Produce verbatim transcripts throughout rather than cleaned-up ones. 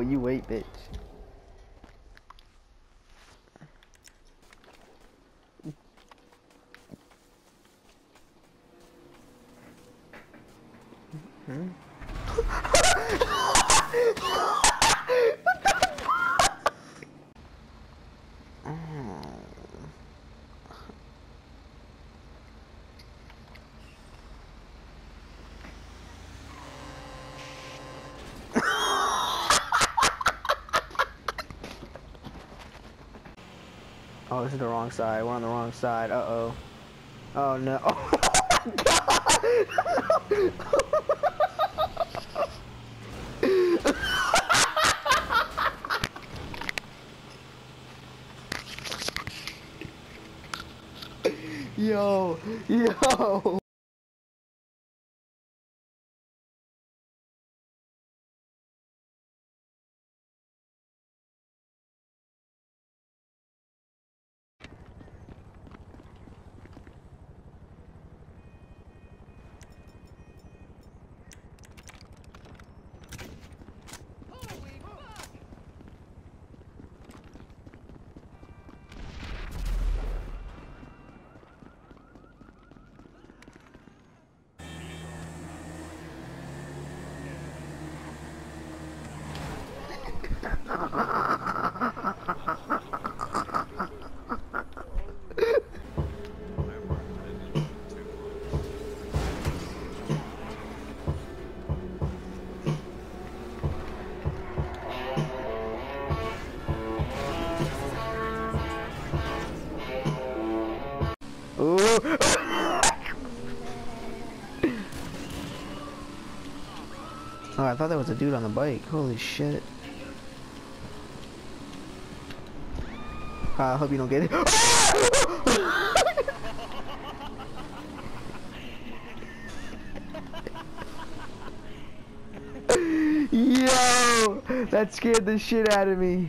you wait, bitch. Hmm? Oh, this is the wrong side. We're on the wrong side. Uh-oh. Oh, no. Oh, Yo, yo. Ooh. Oh, I thought that was a dude on the bike. Holy shit. I hope you don't get it. Yo! That scared the shit out of me.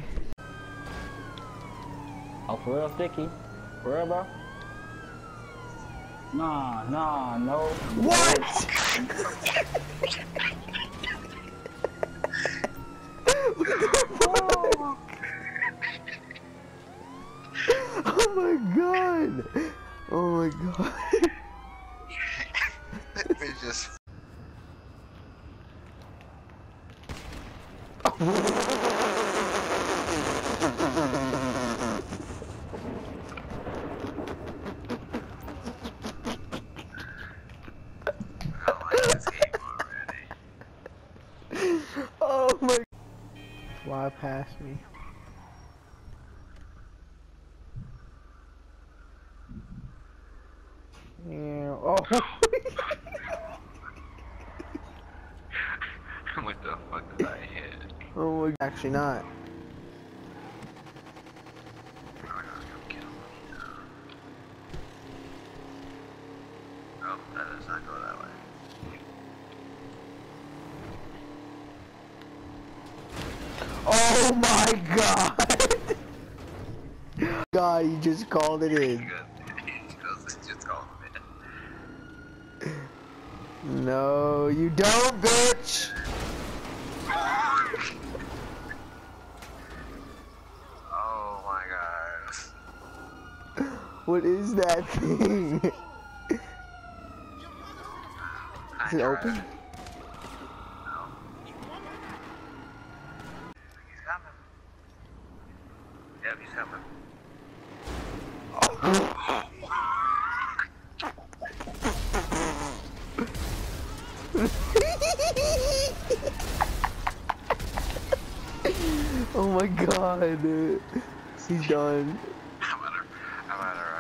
Oh, for real, Sticky? For real, bro? Nah, nah, no. What? Oh my god! Oh my god! It's just. Oh my! Fly past me. Yeah. Oh. What the fuck did I hit? Oh my. Actually not. Oh, I gotta go kill him. Oh, that does not go that way. Oh my god! God, you just called it in. Just call him in. No, you don't, bitch! Oh my god. What is that thing? Is it open? No. He's coming. Yep, he's coming. Oh my god. He's done. I'm out of, I'm out of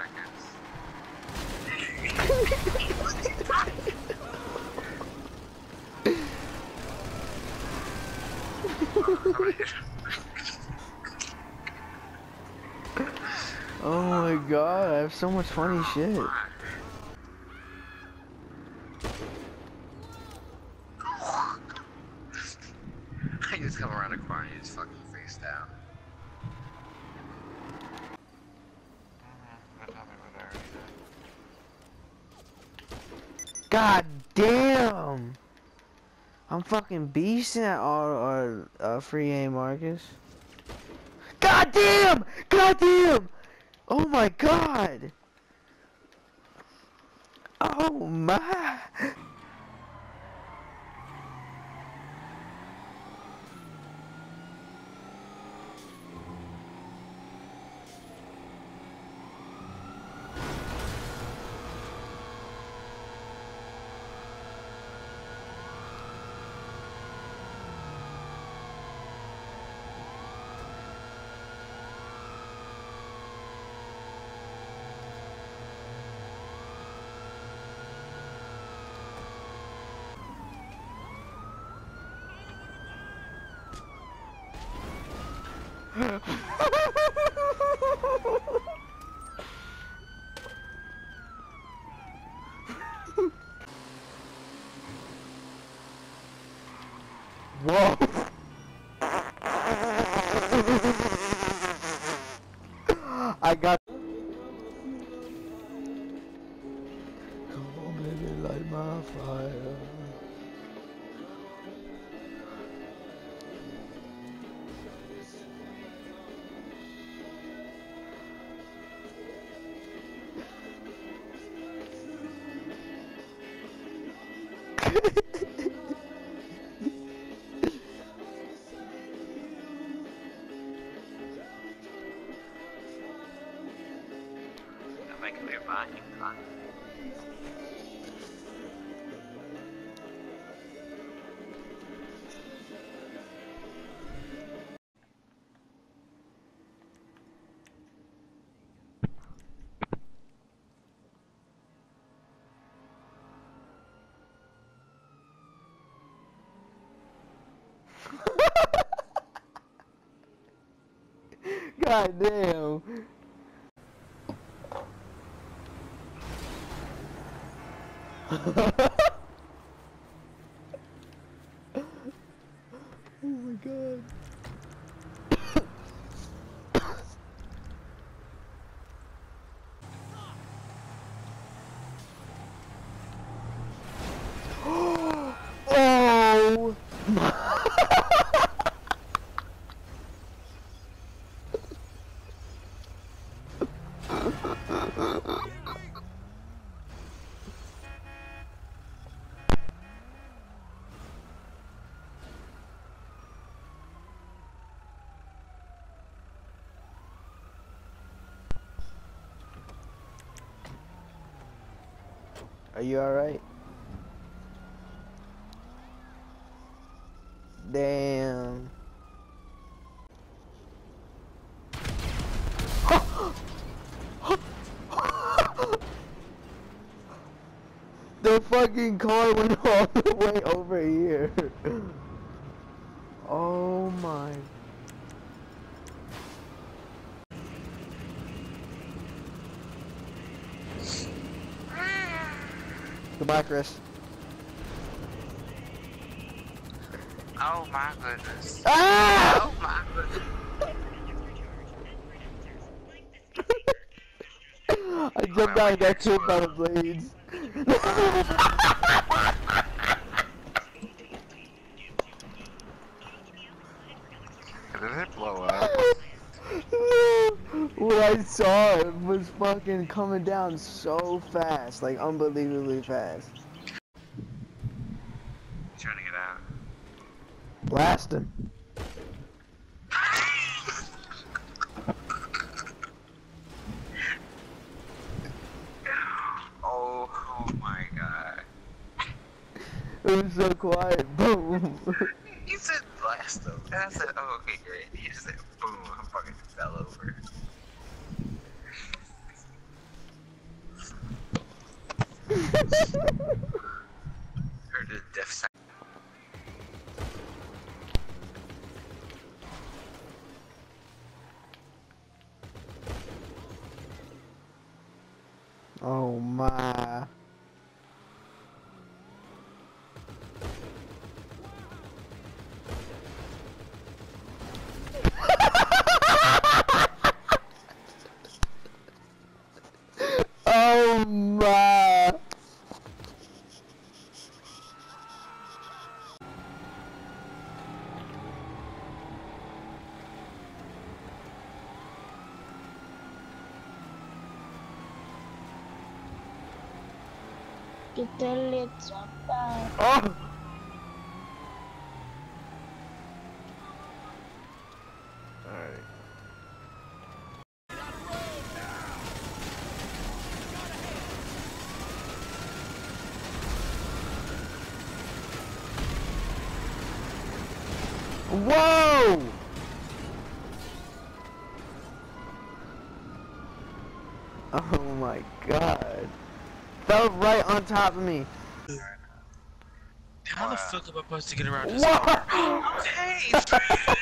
rockets. Oh my god, I have so much funny shit. I just come around the corner and you just fucking face down. God damn! I'm fucking beasting at all our uh, free aim, Marcus. God damn! God damn! Oh my god! Oh my! Whoa! I got. Come on, baby, light my fire. I'm like, we're buying fun. God damn. Oh my god. Oh my. Are you alright? Damn. The fucking car went all the way over here. Oh my. Goodbye, Chris. Oh my goodness. Ah! Oh my goodness. I jumped out and got killed by the blades. Did it blow up? What I saw it was fucking coming down so fast, like unbelievably fast. Trying to get out. Blast him. Oh, oh my god. It was so quiet. Boom. You said blast him. And I said, oh, okay, great. You just said boom. I fucking fell over. Heard the death sound. Oh my. Oh my. Kita lihat siapa. Oh! Alright. Whoa! Oh my god. That was right on top of me. How the fuck am I supposed to get around this? What? Okay,